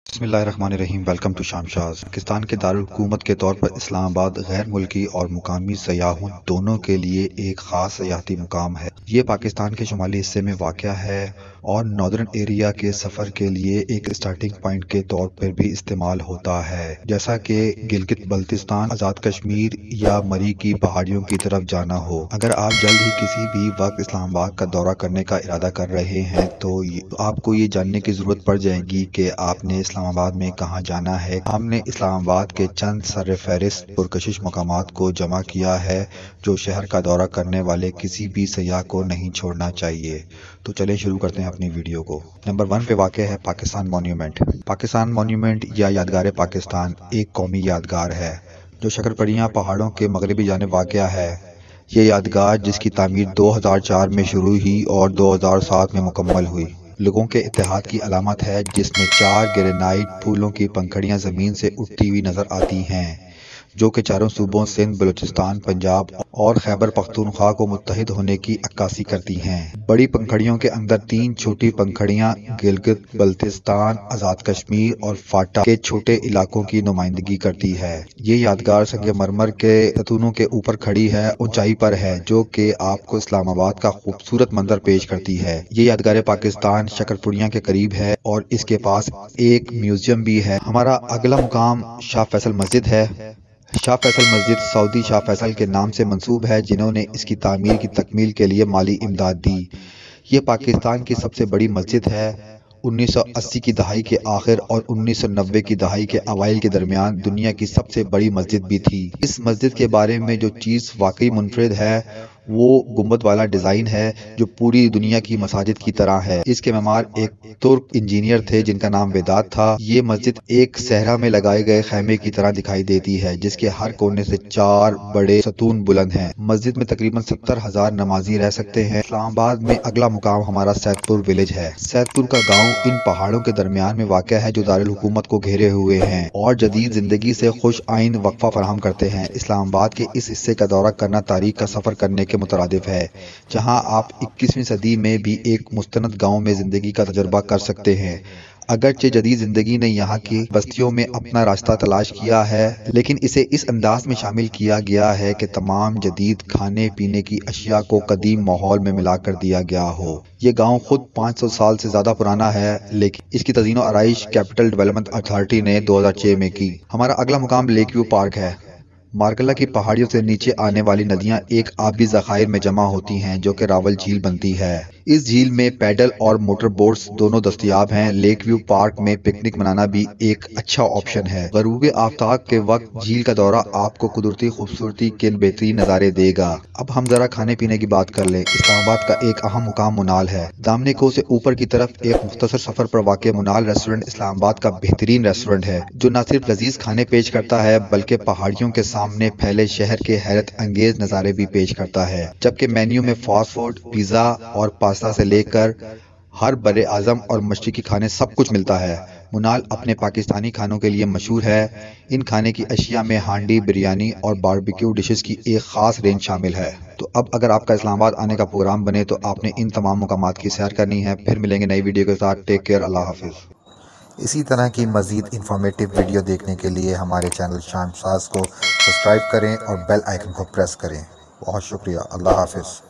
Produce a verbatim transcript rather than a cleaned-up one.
بسم اللہ الرحمن الرحیم۔ ویلکم ٹو شام شاز۔ پاکستان کے دارالحکومت کے طور پر اسلام آباد غیر ملکی اور مقامی سیاحوں دونوں کے لیے ایک خاص سیاحتی مقام ہے۔ یہ پاکستان کے شمالی حصے میں واقع ہے اور ناردرن ایریا کے سفر کے لیے ایک اسٹارٹنگ پوائنٹ کے طور پر بھی استعمال ہوتا ہے، جیسا کہ گلگت بلتستان، آزاد کشمیر یا مری کی پہاڑیوں کی طرف جانا ہو۔ اگر آپ جلد ہی کسی بھی وقت اسلام آباد کا دورہ کرنے کا ارادہ کر رہے ہیں تو آپ کو یہ جاننے کی ضرورت پڑ جائے گی کہ آپ نے اسلام آباد میں کہاں جانا ہے۔ ہم نے اسلام آباد کے چند سر فہرست پرکشش مقامات کو جمع کیا ہے جو شہر کا دورہ کرنے والے کسی بھی سیاح کو نہیں چھوڑنا چاہیے۔ تو چلیں شروع کرتے ہیں اپنی ویڈیو کو۔ نمبر ون پہ واقع ہے پاکستان مونیومنٹ۔ پاکستان مونیومنٹ یا یادگار پاکستان ایک قومی یادگار ہے جو شکرپڑیاں پہاڑوں کے مغربی جانب واقع ہے۔ یہ یادگار جس کی تعمیر دو ہزار چار میں شروع ہوئی اور دو ہزار سات میں مکمل ہوئی، لوگوں کے اتحاد کی علامت ہے، جس میں چار گرینائٹ پھولوں کی پنکھڑیاں زمین سے اٹھتی ہوئی نظر آتی ہیں جو کہ چاروں صوبوں سندھ، بلوچستان، پنجاب اور خیبر پختونخوا کو متحد ہونے کی عکاسی کرتی ہیں۔ بڑی پنکھڑیوں کے اندر تین چھوٹی پنکھڑیاں گلگت بلتستان، آزاد کشمیر اور فاٹا کے چھوٹے علاقوں کی نمائندگی کرتی ہے۔ یہ یادگار سنگ مرمر کے ستونوں کے اوپر کھڑی ہے، اونچائی پر ہے، جو کہ آپ کو اسلام آباد کا خوبصورت منظر پیش کرتی ہے۔ یہ یادگار پاکستان شکرپڑیاں کے قریب ہے اور اس کے پاس ایک میوزیم بھی ہے۔ ہمارا اگلا مقام شاہ فیصل مسجد ہے۔ شاہ فیصل مسجد سعودی شاہ فیصل کے نام سے منسوب ہے، جنہوں نے اس کی تعمیر کی تکمیل کے لیے مالی امداد دی۔ یہ پاکستان کی سب سے بڑی مسجد ہے۔ انیس سو اسی کی دہائی کے آخر اور انیس سو نوے کی دہائی کے اوائل کے درمیان دنیا کی سب سے بڑی مسجد بھی تھی۔ اس مسجد کے بارے میں جو چیز واقعی منفرد ہے وہ گنبد والا ڈیزائن ہے جو پوری دنیا کی مساجد کی طرح ہے۔ اس کے معمار ایک ترک انجینئر تھے جن کا نام وداد تھا۔ یہ مسجد ایک صحرا میں لگائے گئے خیمے کی طرح دکھائی دیتی ہے جس کے ہر کونے سے چار بڑے ستون بلند ہیں۔ مسجد میں تقریباً ستر ہزار نمازی رہ سکتے ہیں۔ اسلام آباد میں اگلا مقام ہمارا سید پور ولیج ہے۔ سید پور کا گاؤں ان پہاڑوں کے درمیان میں واقع ہے جو دارالحکومت کو گھیرے ہوئے ہیں اور جدید زندگی سے خوش آئند وقفہ فراہم کرتے ہیں۔ اسلام آباد کے اس حصے کا دورہ کرنا تاریخ کا سفر کرنے کے مترادف ہے، جہاں آپ اکیسویں صدی میں بھی ایک مستند گاؤں میں زندگی کا تجربہ کر سکتے ہیں۔ اگرچہ جدید زندگی نے یہاں کی بستیوں میں اپنا راستہ تلاش کیا ہے، لیکن اسے اس انداز میں شامل کیا گیا ہے کہ تمام جدید کھانے پینے کی اشیاء کو قدیم ماحول میں ملا کر دیا گیا ہو۔ یہ گاؤں خود پانچ سو سال سے زیادہ پرانا ہے، لیکن اس کی تزئین و آرائش کیپٹل ڈیولپمنٹ اتھارٹی نے دو ہزار چھ میں کی۔ ہمارا اگلا مقام لیک ویو پارک ہے۔ مارکلہ کی پہاڑیوں سے نیچے آنے والی ندیاں ایک آبی ذخائر میں جمع ہوتی ہیں جو کہ راول جھیل بنتی ہے۔ اس جھیل میں پیڈل اور موٹر بوٹس دونوں دستیاب ہیں۔ لیک ویو پارک میں پکنک منانا بھی ایک اچھا آپشن ہے۔ غروب آفتاب کے وقت جھیل کا دورہ آپ کو قدرتی خوبصورتی کے بہترین نظارے دے گا۔ اب ہم ذرا کھانے پینے کی بات کر لیں۔ اسلام آباد کا ایک اہم مقام منال ہے۔ دامنی کو سے اوپر کی طرف ایک مختصر سفر پر واقع منال ریسٹورنٹ اسلام آباد کا بہترین ریسٹورنٹ ہے جو نہ صرف لذیذ کھانے پیش کرتا ہے بلکہ پہاڑیوں کے سامنے پھیلے شہر کے حیرت انگیز نظارے بھی پیش کرتا ہے۔ جبکہ مینیو میں فاسٹ فوڈ، پیزا اور پاستا سے لے کر ہر بر اعظم اور مشرقی کھانے سب کچھ ملتا ہے۔ منال اپنے پاکستانی کھانوں کے لیے مشہور ہے۔ ان کھانے کی اشیاء میں ہانڈی، بریانی اور باربیکیو ڈشز کی ایک خاص رینج شامل ہے۔ تو اب اگر آپ کا اسلام آباد آنے کا پروگرام بنے تو آپ نے ان تمام مقامات کی سیر کرنی ہے۔ پھر ملیں گے نئی ویڈیو کے ساتھ۔ ٹیک کیئر، اللہ حافظ۔ اسی طرح کی مزید انفارمیٹیو ویڈیو دیکھنے کے لیے ہمارے چینل شام شاز کو سبسکرائب کریں اور بیل آئیکن کو پریس کریں۔ بہت شکریہ، اللہ حافظ۔